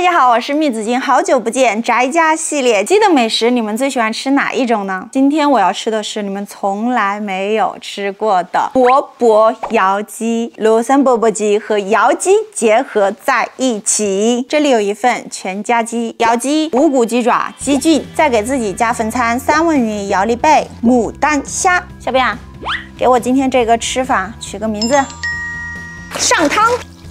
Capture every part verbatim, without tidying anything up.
家好，我是蜜子金，好久不见，宅家系列鸡的美食，你们最喜欢吃哪一种呢？今天我要吃的是你们从来没有吃过的钵钵窑鸡，庐山钵钵鸡和窑鸡结合在一起。这里有一份全家鸡、窑鸡、无骨鸡爪、鸡菌，再给自己加分餐三文鱼、摇粒贝、牡丹虾。小编啊，给我今天这个吃法取个名字，上汤。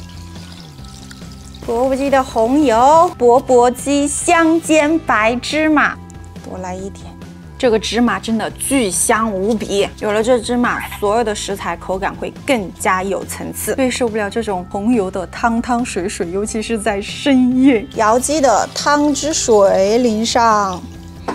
钵钵鸡的红油，钵钵鸡香煎白芝麻，多来一点。这个芝麻真的巨香无比，有了这芝麻，所有的食材口感会更加有层次。最受不了这种红油的汤汤水水，尤其是在深夜。窑鸡的汤汁水淋上，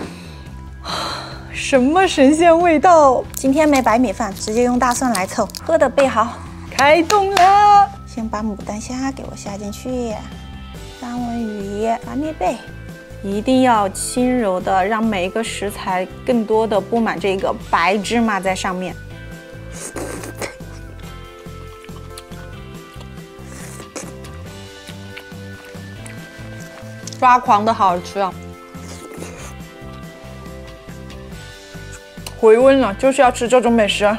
什么神仙味道！今天没白米饭，直接用大蒜来凑。喝的备好，开动了。 先把牡丹虾给我下进去，三文鱼、摇粒贝，一定要轻柔的让每一个食材更多的布满这个白芝麻在上面。抓狂的好吃啊！回温了，就是要吃这种美食。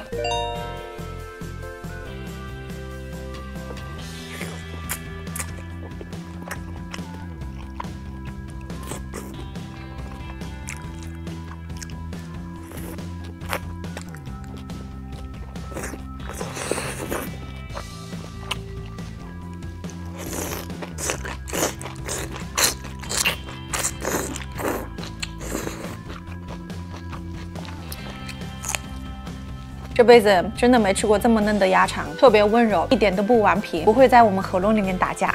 这辈子真的没吃过这么嫩的鸭肠，特别温柔，一点都不顽皮，不会在我们喉咙里面打架。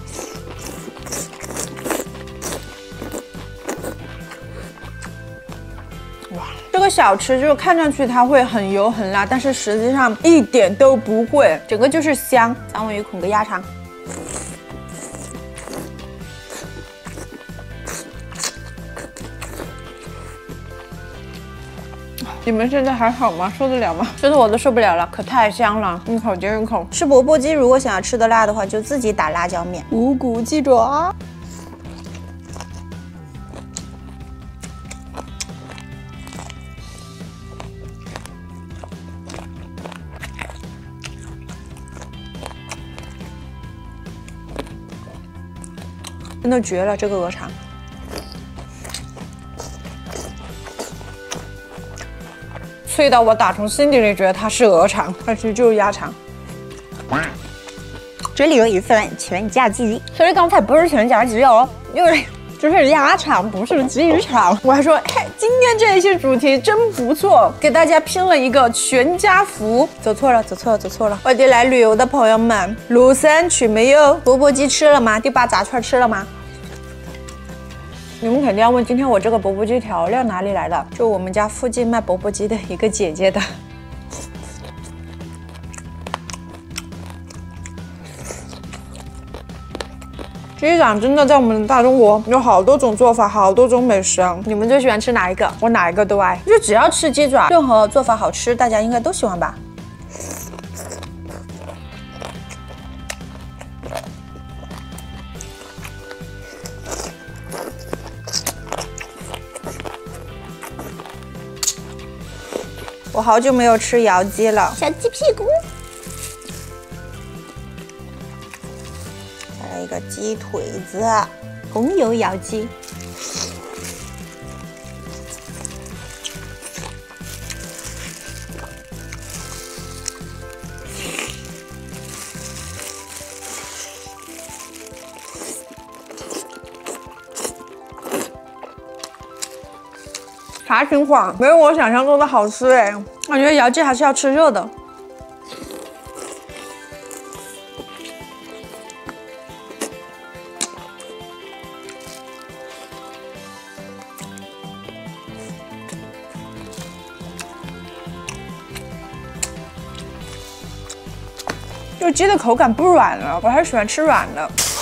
哇，这个小吃就是看上去它会很油很辣，但是实际上一点都不会，整个就是香。三文鱼孔个鸭肠。 你们现在还好吗？受得了吗？吃的我都受不了了，可太香了，一口接一口。吃钵钵鸡如果想要吃的辣的话，就自己打辣椒面。无骨鸡爪，真的绝了，这个鹅肠。 脆到我打从心底里觉得它是鹅肠，但其实就是鸭肠。这里有一份全家鸡，所以刚才不是全家鸡哦，因为就是鸭肠，不是鸡肠。我还说，嘿，今天这一期主题真不错，给大家拼了一个全家福。走错了，走错了，走错了。外地来旅游的朋友们，庐山去没有？钵钵鸡吃了吗？第八炸串吃了吗？ 你们肯定要问，今天我这个钵钵鸡调料哪里来的？就我们家附近卖钵钵鸡的一个姐姐的。鸡掌真的在我们大中国有好多种做法，好多种美食啊！你们最喜欢吃哪一个？我哪一个都爱，就只要吃鸡爪，任何做法好吃，大家应该都喜欢吧？ 我好久没有吃窑鸡了，小鸡屁股，再来一个鸡腿子，红油窑鸡，啥情况？没有我想象中的好吃哎，我觉得窑鸡还是要吃热的。就鸡的口感不软了，我还喜欢吃软的。